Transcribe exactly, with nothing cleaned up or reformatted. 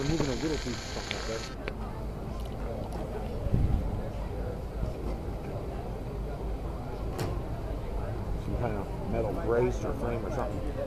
They're moving a little piece of something like that. Some kind of metal brace or frame or something.